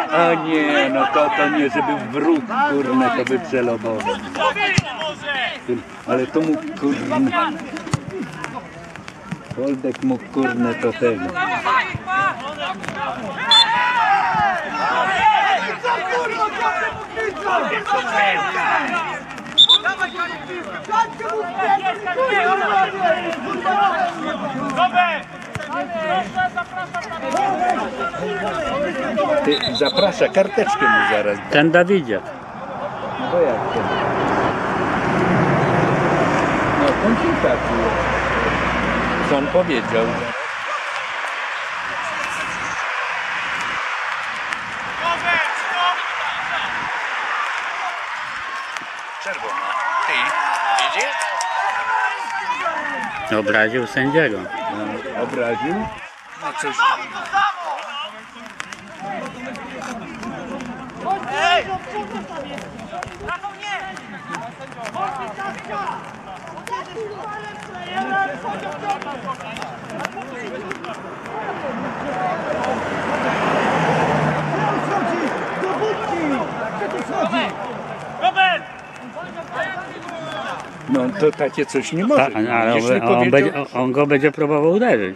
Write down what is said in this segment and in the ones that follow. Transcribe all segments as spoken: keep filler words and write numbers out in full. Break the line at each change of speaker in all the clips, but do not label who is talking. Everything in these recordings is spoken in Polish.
A nie, no to, to nie, żeby wróg, kurne, to by celował. Ale to mu, kurne, Holdek mógł, kurne, to tego. Ty, zaprasza, karteczkę mu zaraz.
Ten Dawidzie.
No bo jak ten? No ten taki jest. Co on powiedział?
Czerwona. Ty, widzisz?
Obraził sędziego.
No, obraził?
No cóż.
No to takie coś nie może.
Ta, ale on,
Jeśli
on,
powiedział...
będzie, on go będzie próbował uderzyć.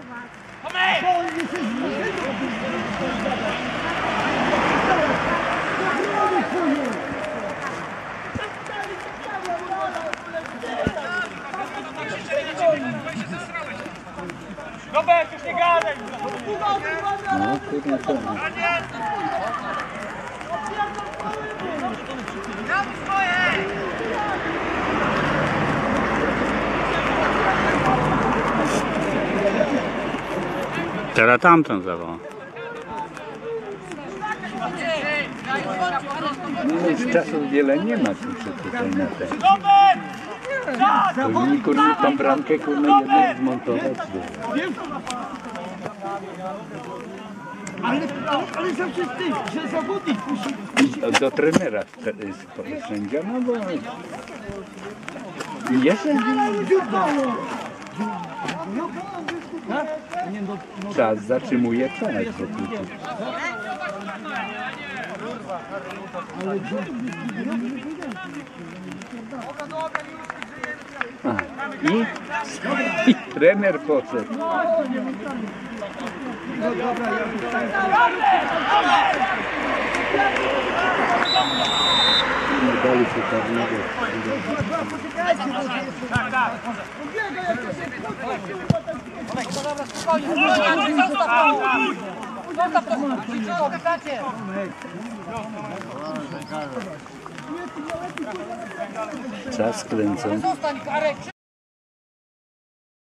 Robert, już nie gadaj!
No, kurwa, to...
Teraz tamten zawołał.
No już czasu wiele nie ma tu tutaj na te. Powinni, kurwa, tą bramkę, kurwa, jednak zmontować.
Ale, ale, ale zawsze ty, że zawodnik musi...
Do trenera sędzia, no bo... Jest sędzia? Czas zatrzymuje czas. A, i, i trener poszedł. Nie dali się karnego. Czas kręcą.